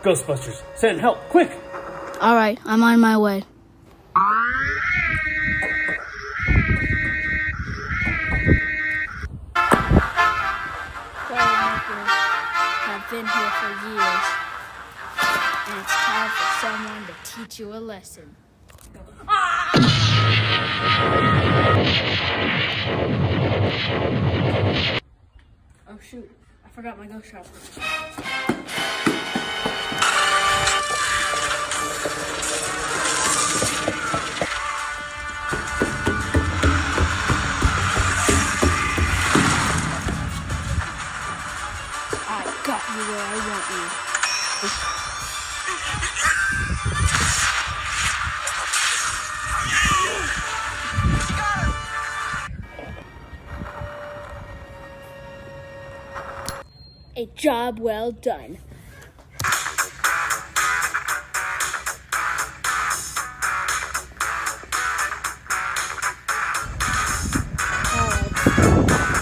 Ghostbusters, send help, quick! All right, I'm on my way. Troublemakers have been here for years, and it's time for someone to teach you a lesson. Oh shoot, I forgot my ghost trap. I got you where I want you. A job well done. All right.